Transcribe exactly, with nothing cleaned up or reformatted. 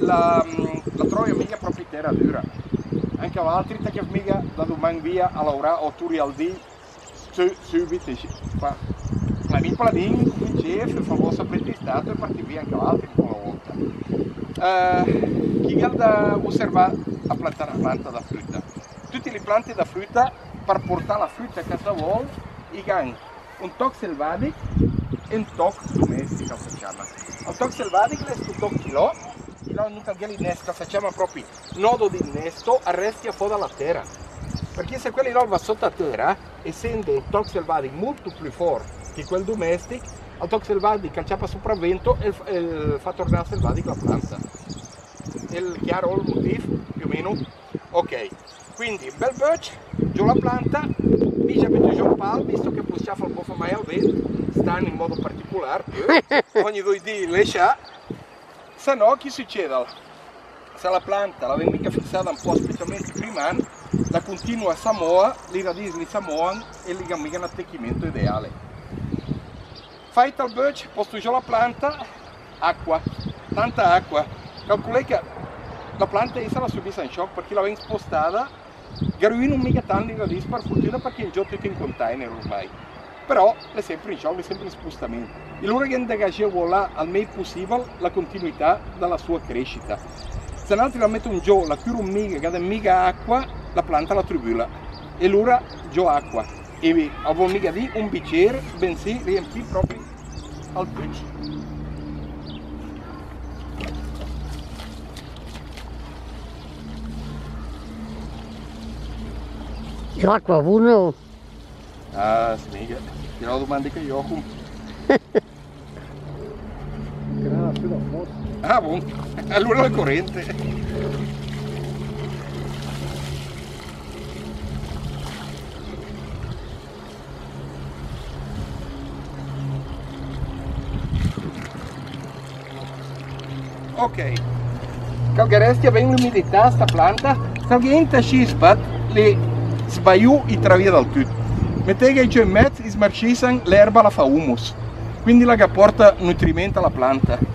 la, la troia mica proprio terra dura. Anche altri che mica da domani via a lavorare o turi al dì subito fa planini planini cominciare se fa vostra apprendistato e parti via anche altri una volta. Uh, chi viene da osservare a piantare una pianta da frutta? Tutte le piante da frutta per portare la frutta a casa vuole hanno un tocco selvatico e un tocco domestico, facciamo. Il tocco selvatico è un tocco chilo, chilo non c'è l'innesto, facciamo proprio nodo di innesto, arresti a fuori dalla terra. Perché se quelli là va sotto la terra, essendo il tocco selvatico molto più forte che quel domestico, il tocco selvatico calciapa sopravvento e, e fa tornare selvatico la pianta. È chiaro il motivo? Più o meno? Ok, quindi un bel birch, giù la pianta, bisogna mettere giù un palo, visto che possiamo un po' mai al vento, stanno in modo particolare, ogni due giorni lascia, se no che succede? Se la pianta la viene mica fissata un po' specialmente prima, la continua a Samoa, le radici di Samoa e le mica un attecchimento ideale. Fai il birch, posto giù la pianta, acqua, tanta acqua, calcolate che la pianta sarà subita in shock perché la viene spostata, garuino non mica tanto di radici per fortuna perché è già tutto in container ormai, però è sempre in shock, è sempre in spostamento. E allora che deve volare al meglio possibile la continuità della sua crescita. Se non la mettono giù, la cura mica, che ha mica acqua, la pianta la tribula e allora giù acqua. E avevo mica di un bicchiere, bensì riempì proprio al birch. L'acqua buona? Ah, smiga. Ti ho domande che io ho. Ah, buon. Allora la corrente. Ok. Calgaresti ben l'umidità sta pianta, salgente scispat le sbaiù i travia dal tutto. Mettete giù in mezzo e smarcissan l'erba la fa humus, quindi la che porta nutrimento alla pianta.